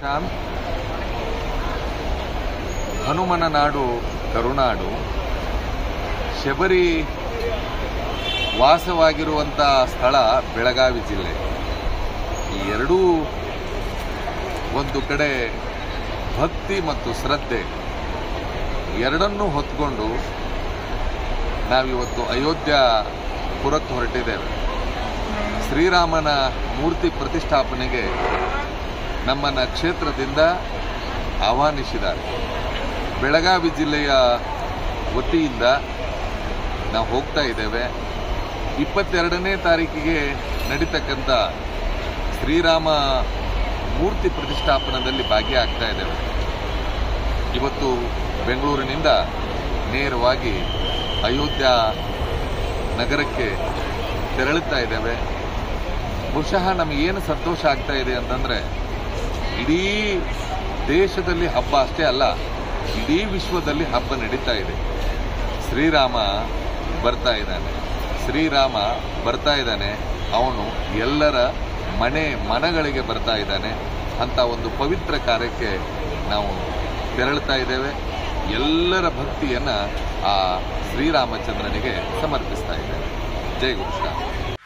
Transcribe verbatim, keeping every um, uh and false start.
ಹನುಮನ ನಾಡು ಕರುನಾಡು, ಶಬರಿ ವಾಸವಾಗಿರುವಂತಹ ಸ್ಥಳ ಬೆಳಗಾವಿ ಜಿಲ್ಲೆ. ಈ ಎರಡೂ ಒಂದು ಕಡೆ ಭಕ್ತಿ ಮತ್ತು ಶ್ರದ್ಧೆ ಎರಡನ್ನೂ ಹೊತ್ಕೊಂಡು ನಾವಿವತ್ತು ಅಯೋಧ್ಯ ಪುರಕ್ಕೆ ಹೊರಟಿದ್ದೇವೆ. ಶ್ರೀರಾಮನ ಮೂರ್ತಿ ಪ್ರತಿಷ್ಠಾಪನೆಗೆ ನಮ್ಮನ್ನ ಕ್ಷೇತ್ರದಿಂದ ಆಹ್ವಾನಿಸಿದ್ದಾರೆ. ಬೆಳಗಾವಿ ಜಿಲ್ಲೆಯ ವತಿಯಿಂದ ನಾವು ಹೋಗ್ತಾ ಇದ್ದೇವೆ. ಇಪ್ಪತ್ತೆರಡನೇ ತಾರೀಕಿಗೆ ನಡೀತಕ್ಕಂಥ ಶ್ರೀರಾಮ ಮೂರ್ತಿ ಪ್ರತಿಷ್ಠಾಪನದಲ್ಲಿ ಭಾಗಿಯಾಗ್ತಾ ಇದ್ದೇವೆ. ಇವತ್ತು ಬೆಂಗಳೂರಿನಿಂದ ನೇರವಾಗಿ ಅಯೋಧ್ಯ ನಗರಕ್ಕೆ ತೆರಳುತ್ತಾ ಇದ್ದೇವೆ. ಬಹುಶಃ ನಮಗೇನು ಸಂತೋಷ ಆಗ್ತಾ ಇದೆ ಅಂತಂದರೆ, ಇಡೀ ದೇಶದಲ್ಲಿ ಹಬ್ಬ ಅಷ್ಟೇ ಅಲ್ಲ, ಇಡೀ ವಿಶ್ವದಲ್ಲಿ ಹಬ್ಬ ನಡೀತಾ ಇದೆ. ಶ್ರೀರಾಮ ಬರ್ತಾ ಇದ್ದಾನೆ, ಶ್ರೀರಾಮ ಬರ್ತಾ ಇದ್ದಾನೆ, ಅವನು ಎಲ್ಲರ ಮನೆ ಮನಗಳಿಗೆ ಬರ್ತಾ ಇದ್ದಾನೆ ಅಂತ ಒಂದು ಪವಿತ್ರ ಕಾರ್ಯಕ್ಕೆ ನಾವು ತೆರಳುತ್ತಾ ಇದ್ದೇವೆ. ಎಲ್ಲರ ಭಕ್ತಿಯನ್ನು ಆ ಶ್ರೀರಾಮಚಂದ್ರನಿಗೆ ಸಮರ್ಪಿಸ್ತಾ ಇದ್ದೇವೆ. ಜೈ ಗುರುಶ್ರೀರಾಮ.